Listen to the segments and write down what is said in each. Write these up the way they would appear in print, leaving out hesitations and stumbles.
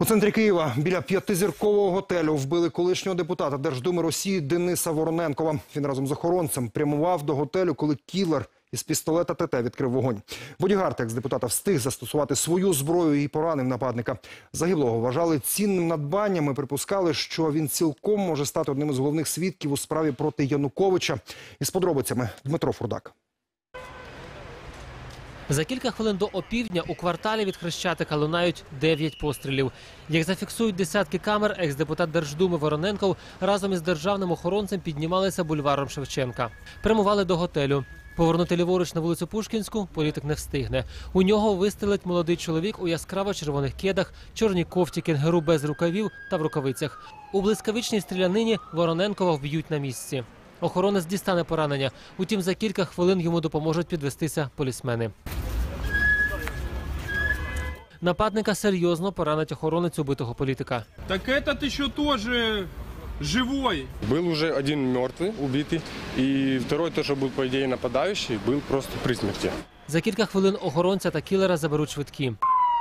центрі Києва біля п'ятизіркового готелю вбили колишнього депутата Держдуми Росії Дениса Вороненкова. Він разом з охоронцем прямував до готелю, коли кілер із пістолета ТТ відкрив вогонь. Бодігард екс-депутата встиг застосувати свою зброю і поранив нападника. Загиблого вважали цінним надбанням і припускали, що він цілком може стати одним із головних свідків у справі проти Януковича. Із подробицями Дмитро Фурдак. За кілька хвилин до опівдня у кварталі від Хрещатика лунають 9 пострілів. Як зафіксують десятки камер, екс-депутат Держдуми Вороненков разом із державним охоронцем піднімалися бульваром Шевченка. Прямували до готелю. Повернути ліворуч на вулицю Пушкінську політик не встигне. У нього вистрелить молодий чоловік у яскраво-червоних кедах, чорній кофті кенгуру без рукавів та в рукавицях. У блискавичній стрілянині Вороненкова вб'ють на місці. Охоронець дістане поранення. Утім, за кілька хвилин йому допоможуть підвестися полісмени. Нападника серйозно поранить охоронець убитого політика. Так этот ще теж живой. Был уже один мертвый, убитый, и второй тоже был, по идее, нападающий, был просто при смерти. За кілька хвилин охоронця та кілера заберуть швидкі.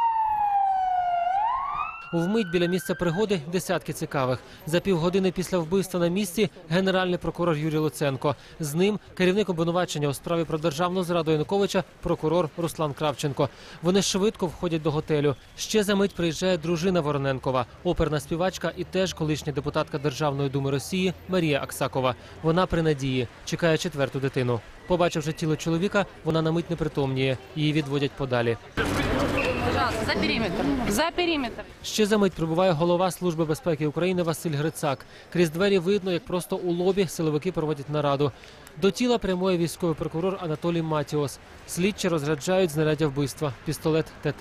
Вмить біля місця пригоди десятки цікавих. За півгодини після вбивства на місці генеральний прокурор Юрій Луценко. З ним керівник обвинувачення у справі про державну зраду Януковича прокурор Руслан Кравченко. Вони швидко входять до готелю. Ще за мить приїжджає дружина Вороненкова, оперна співачка і теж колишня депутатка Державної думи Росії Марія Аксакова. Вона при надії, чекає четверту дитину. Побачивши тіло чоловіка, вона на мить непритомніє. Її відводять подалі. За периметр. За периметр. Ще за мить прибуває голова Служби безпеки України Василь Грицак. Крізь двері видно, як просто у лобі силовики проводять нараду. До тіла прямує військовий прокурор Анатолій Матіос. Слідчі розряджають знаряддя вбивства – пістолет ТТ.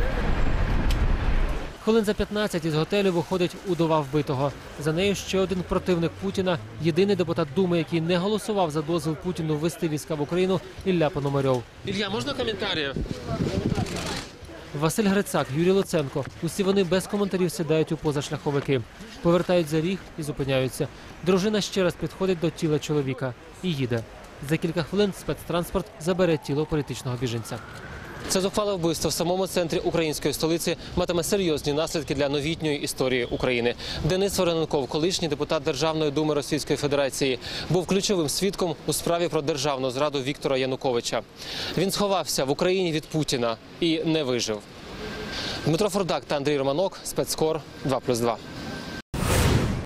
Хвилин за 15 із готелю виходить удова вбитого. За нею ще один противник Путіна, єдиний депутат Думи, який не голосував за дозвіл Путіну ввести війська в Україну – Ілля Пономарьов. Ілля, можна коментарі? Василь Грицак, Юрій Луценко. Усі вони без коментарів сідають у позашляховики. Повертають за ріг і зупиняються. Дружина ще раз підходить до тіла чоловіка і їде. За кілька хвилин спецтранспорт забере тіло політичного біженця. Це зухвале вбивство в самому центрі української столиці матиме серйозні наслідки для новітньої історії України. Денис Вороненков, колишній депутат Державної думи Російської Федерації, був ключовим свідком у справі про державну зраду Віктора Януковича. Він сховався в Україні від Путіна і не вижив. Дмитро Фурдак та Андрій Романок, спецкор 2+2.